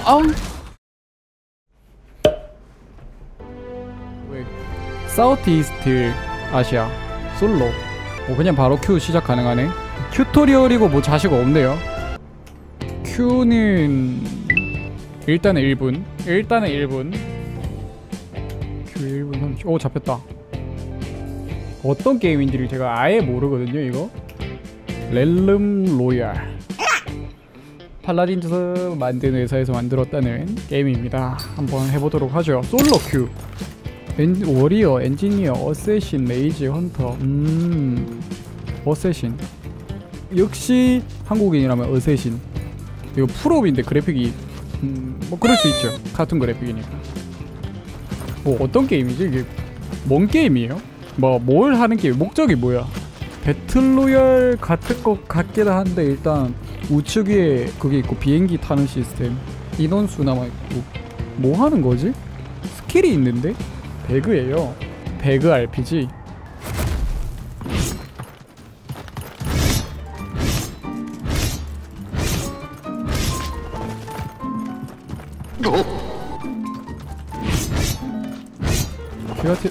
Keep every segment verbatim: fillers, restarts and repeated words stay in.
아우. 왜? 사우스이스트 아시아 솔로. 오, 그냥 바로 Q 시작 가능하네. 튜토리얼이고 뭐 자식 없네요. Q는 일단은 일 분. 일단은 일 분. Q 일 분 삼십. 오, 잡혔다. 어떤 게임인지를 제가 아예 모르거든요. 이거 렐름 로얄 팔라딘즈 만드는 회사에서 만들었다는 게임입니다. 한번 해보도록 하죠. 솔로 큐 엔, 워리어, 엔지니어, 어쌔신, 레이지, 헌터. 음 어쌔신. 역시 한국인이라면 어쌔신. 이거 풀업인데 그래픽이 음, 뭐 그럴 수 있죠. 카툰 그래픽이니까. 뭐 어떤 게임이지? 이게 뭔 게임이에요? 뭐 뭘 하는 게임? 목적이 뭐야? 배틀로얄 같은 것 같기도 한데 일단 우측 위에 그게 있고 비행기 타는 시스템, 인원수 남아있고. 뭐 하는 거지? 스킬이 있는데? 배그예요. 배그 알피지. 걔한테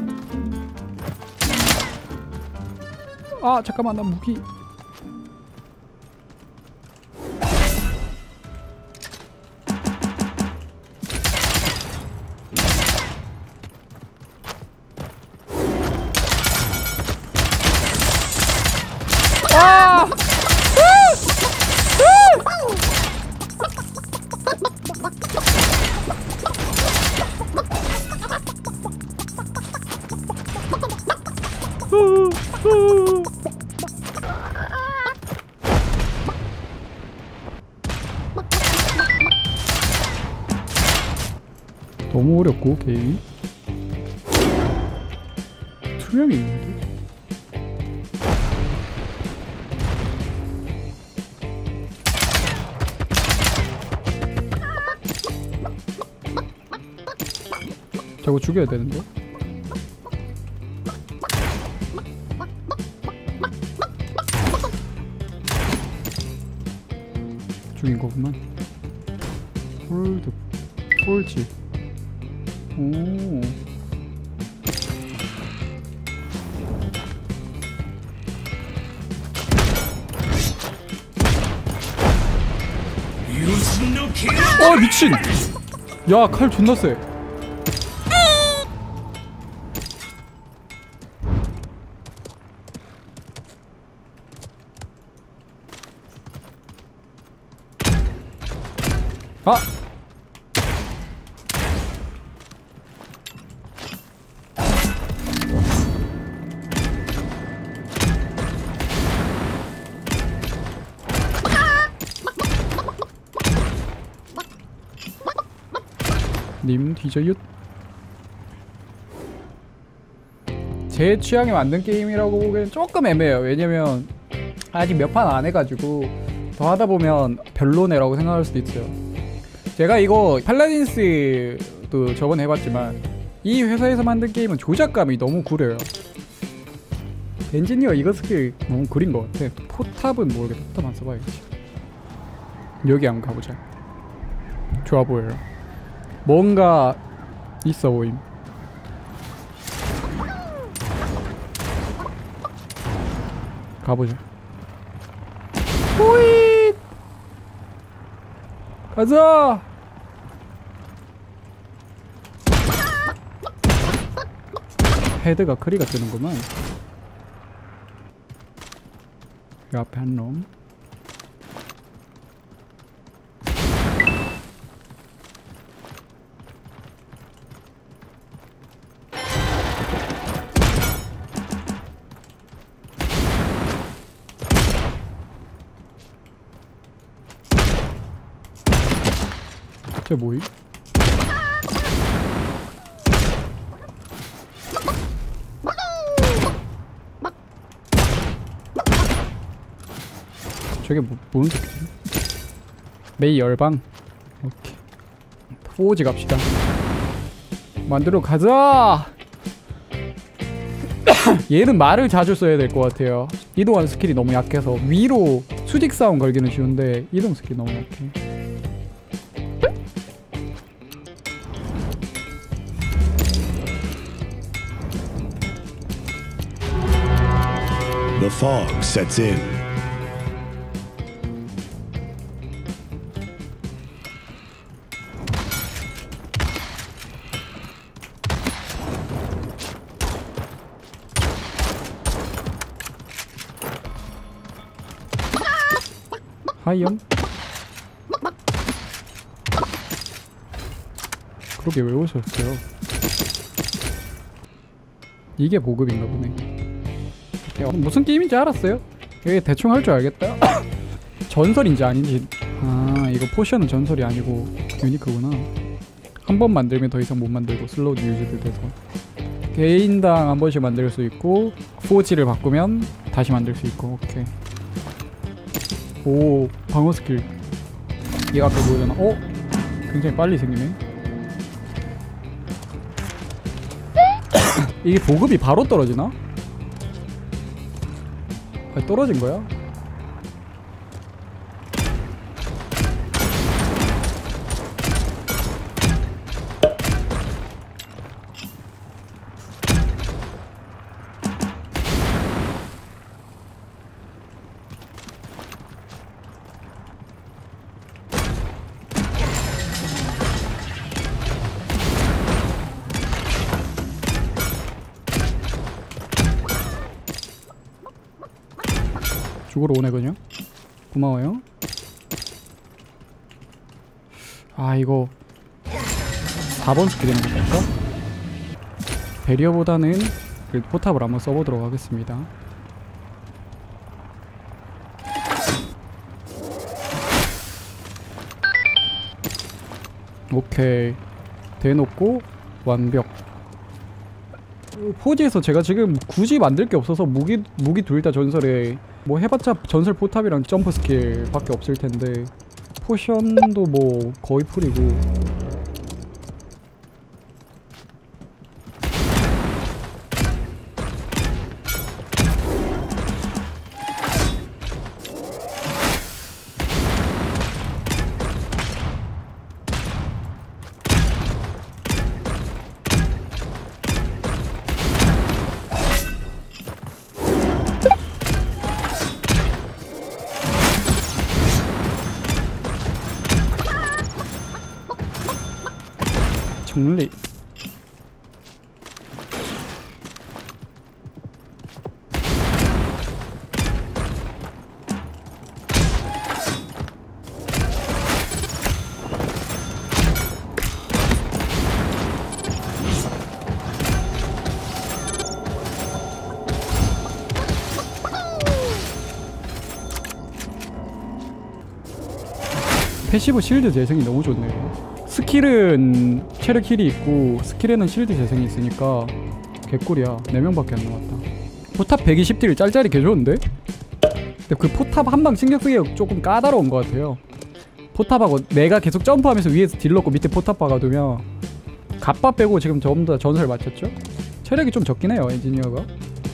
아 잠깐만 나 무기 아! 너무 어렵고 게임이 투명이 있는데? 저거 죽여야 되는데? 죽인 거구만. 홀드 홀지. 오. 아 미친. 야 칼 존나 세. 아! 님 뒤져윷. 제 취향에 맞는 게임이라고 보기엔 조금 애매해요. 왜냐면 아직 몇 판 안 해가지고 더 하다보면 별로네라고 생각할 수도 있어요. 제가 이거 팔라딘스도 저번에 해봤지만 이 회사에서 만든 게임은 조작감이 너무 구려요. 엔지니어 이거 스킬 너무 구린 것 같아. 포탑은 모르겠다. 포탑 안 써봐야겠지. 여기 한번 가보자. 좋아 보여요. 뭔가 있어 보임. 가보자. 호잇! 가자! 헤드가 크리가 뜨는구만. 이 앞에 한 놈. 쟤 뭐임? 저게 뭐, 뭔 새끼지? 메이 열방. 오케이. 포지 갑시다. 만들어 가자! 얘는 말을 자주 써야 될 것 같아요. 이동하는 스킬이 너무 약해서 위로 수직 싸움 걸기는 쉬운데 이동 스킬이 너무 약해. fog sets in. 하이엄? 그러게 왜 오셨어요? 이게 보급인가 보네. 야, 무슨 게임인지 알았어요? 이게 대충 할 줄 알겠다. 전설인지 아닌지. 아 이거 포션은 전설이 아니고 유니크구나. 한 번 만들면 더 이상 못 만들고 슬로우 유즈드 돼서 개인당 한 번씩 만들 수 있고 포지를 바꾸면 다시 만들 수 있고. 오케이. 오 방어 스킬 이게 아까 뭐였나? 어? 굉장히 빨리 생기네. 이게 보급이 바로 떨어지나? 아니, 떨어진 거야? 죽으러 오네 그냥. 고마워요. 아 이거 사 번 스킬 되는 건가? 배리어보다는 그 포탑을 한번 써보도록 하겠습니다. 오케이 대놓고 완벽. 포지에서 제가 지금 굳이 만들 게 없어서 무기 무기 둘 다 전설에 뭐 해봤자 전설 포탑이랑 점프 스킬 밖에 없을 텐데 포션도 뭐 거의 풀이고. 정리. 패시브 실드 재생이 너무 좋네요. 스킬은 체력 힐이 있고 스킬에는 실드 재생이 있으니까 개꿀이야. 네 명밖에 안 남았다. 포탑 백이십 딜 짤짤이 개좋은데? 근데 그 포탑 한 방 신경 쓰기가 조금 까다로운 것 같아요. 포탑하고 내가 계속 점프하면서 위에서 딜 넣고 밑에 포탑 박아두면 갑바 빼고 지금 전부 다 전설 맞췄죠? 체력이 좀 적긴 해요 엔지니어가.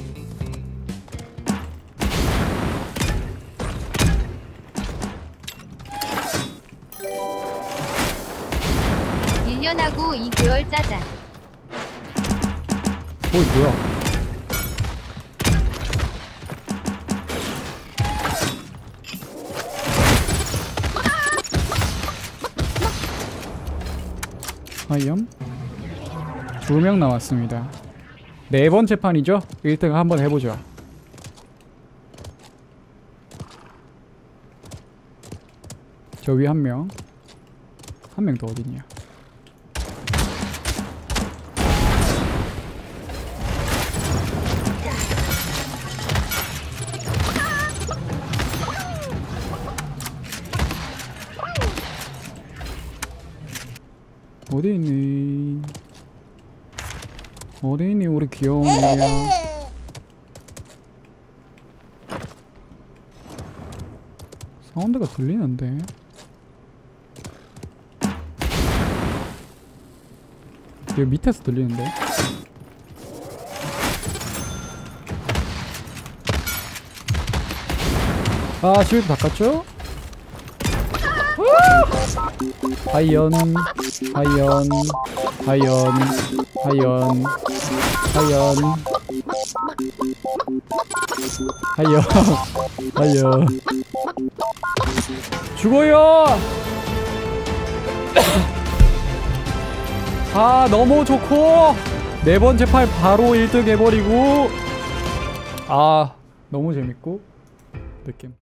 일 년하고 이 개월 짜잔. 뭐 뭐야? 하이엄 두 명 남았습니다. 네 번째 판이죠? 일 등 한번 해보죠. 저 위 한 명, 한 명 더 어딨냐? 어디 있니? 어디 있니 우리 귀여운 애야? 사운드가 들리는데? 여기 밑에서 들리는데? 아 실드 닦았죠? 하이언 하이언 하이언 하이언 하이언 하이요. 하이요. 죽어요. 아 너무 좋고 네 번째 팔 바로 일 등 해버리고 아 너무 재밌고 느낌